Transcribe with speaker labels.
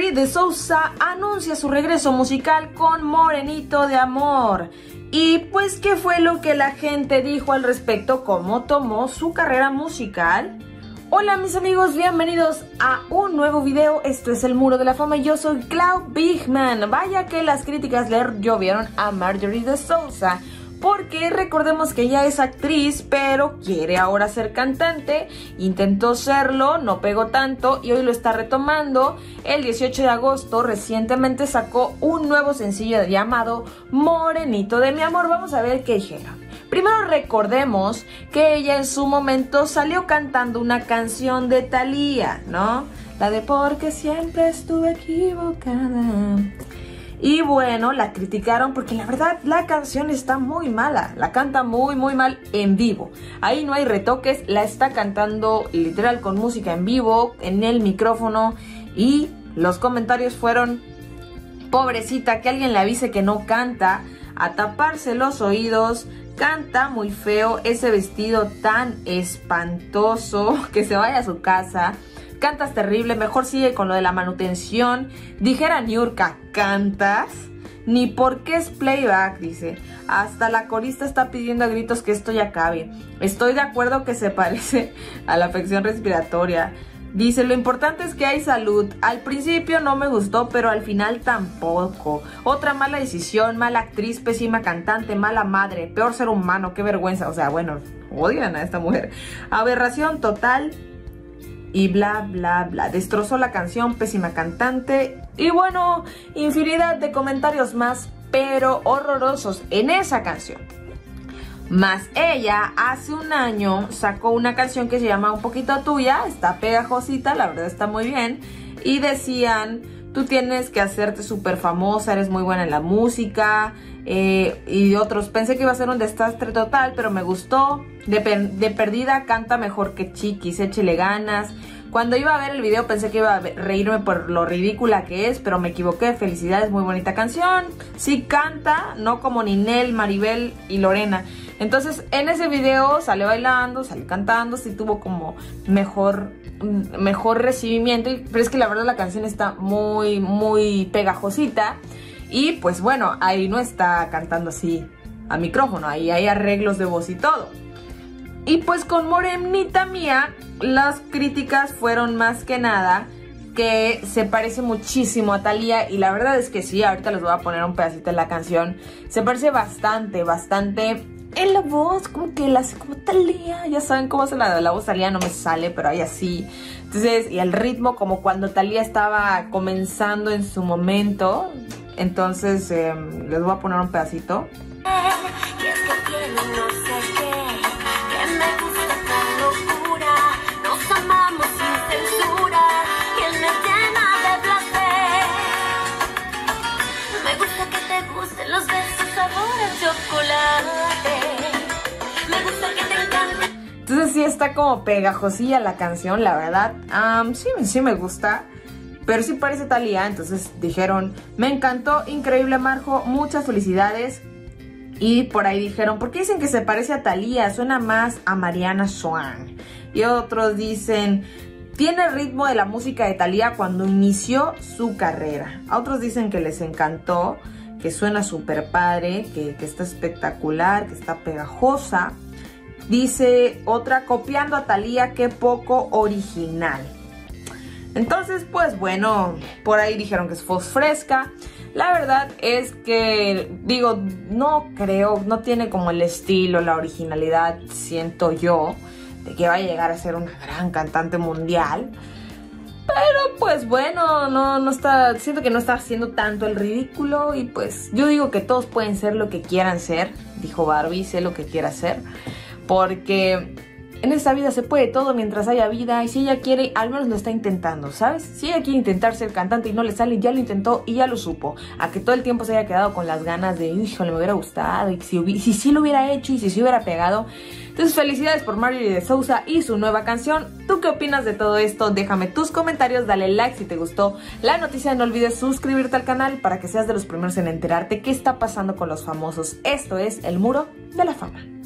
Speaker 1: Marjorie de Sousa anuncia su regreso musical con Morenito de Amor. Y pues, ¿qué fue lo que la gente dijo al respecto? ¿Cómo tomó su carrera musical? Hola mis amigos, bienvenidos a un nuevo video. Esto es El Muro de la Fama y yo soy Clau Bigman. Vaya que las críticas le llovieron a Marjorie de Sousa, porque recordemos que ella es actriz, pero quiere ahora ser cantante. Intentó serlo, no pegó tanto y hoy lo está retomando. El 18 de agosto recientemente sacó un nuevo sencillo llamado Morenito de mi Amor. Vamos a ver qué dijeron. Primero recordemos que ella en su momento salió cantando una canción de Thalía, ¿no? La de Porque siempre estuve equivocada. Y bueno, la criticaron porque la verdad la canción está muy mala. La canta muy mal en vivo. Ahí no hay retoques, la está cantando literal con música en vivo, en el micrófono. Y los comentarios fueron: pobrecita, que alguien le avise que no canta, a taparse los oídos, canta muy feo, ese vestido tan espantoso, que se vaya a su casa. Cantas terrible, mejor sigue con lo de la manutención. Dijera Niurka, ¿cantas? Ni porque es playback, dice. Hasta la corista está pidiendo a gritos que esto ya acabe. Estoy de acuerdo que se parece a la afección respiratoria. Dice, lo importante es que hay salud. Al principio no me gustó, pero al final tampoco. Otra mala decisión, mala actriz, pésima cantante, mala madre, peor ser humano, qué vergüenza. O sea, bueno, odian a esta mujer. Aberración total. Y bla bla bla, destrozó la canción, pésima cantante. Y bueno, infinidad de comentarios más, pero horrorosos en esa canción. Más ella hace un año sacó una canción que se llama Un Poquito Tuya. Está pegajosita, la verdad está muy bien. Y decían, tú tienes que hacerte súper famosa, eres muy buena en la música. Y otros, pensé que iba a ser un desastre total, pero me gustó. De perdida canta mejor que Chiquis, échele ganas. Cuando iba a ver el video pensé que iba a reírme por lo ridícula que es, pero me equivoqué. Felicidades, muy bonita canción. Sí canta, no como Ninel, Maribel y Lorena. Entonces en ese video sale bailando, sale cantando, sí tuvo como mejor recibimiento. Pero es que la verdad la canción está muy pegajosita. Y pues bueno, ahí no está cantando así a micrófono, ahí hay arreglos de voz y todo. Y pues con Morenita Mía, las críticas fueron más que nada que se parece muchísimo a Thalía. Y la verdad es que sí, ahorita les voy a poner un pedacito de la canción. Se parece bastante en la voz, como que la hace como Thalía. Ya saben cómo hace la voz Thalía, no me sale, pero ahí así. Entonces, y el ritmo como cuando Thalía estaba comenzando en su momento. Entonces, les voy a poner un pedacito.
Speaker 2: Y es que tiene no sé qué, que me gusta con locura, nos amamos sin censura, que me llena de placer. Me gusta que te gusten los besos sabor a chocolate, me gusta que te encante.
Speaker 1: Entonces sí está como pegajosilla la canción, la verdad. Sí me gusta. Pero sí parece Thalía, entonces dijeron, me encantó, increíble Marjo, muchas felicidades. Y por ahí dijeron, ¿por qué dicen que se parece a Thalía? Suena más a Mariana Swan. Y otros dicen, tiene el ritmo de la música de Thalía cuando inició su carrera. A otros dicen que les encantó, que suena súper padre, que está espectacular, que está pegajosa. Dice otra, copiando a Thalía, qué poco original. Entonces, pues bueno, por ahí dijeron que fue fresca. La verdad es que, digo, no creo, no tiene como el estilo, la originalidad, siento yo, de que vaya a llegar a ser una gran cantante mundial. Pero pues bueno, no está, siento que no está haciendo tanto el ridículo. Y pues yo digo que todos pueden ser lo que quieran ser, dijo Barbie, sé lo que quiera ser. Porque en esta vida se puede todo mientras haya vida. Y si ella quiere, al menos lo está intentando, ¿sabes? Si ella quiere intentar ser cantante y no le sale, ya lo intentó y ya lo supo. A que todo el tiempo se haya quedado con las ganas de, híjole, me hubiera gustado. Y si sí lo hubiera hecho y si se hubiera pegado. Entonces felicidades por Marjorie de Sousa y su nueva canción. ¿Tú qué opinas de todo esto? Déjame tus comentarios, dale like si te gustó la noticia. No olvides suscribirte al canal para que seas de los primeros en enterarte qué está pasando con los famosos. Esto es El Muro de la Fama.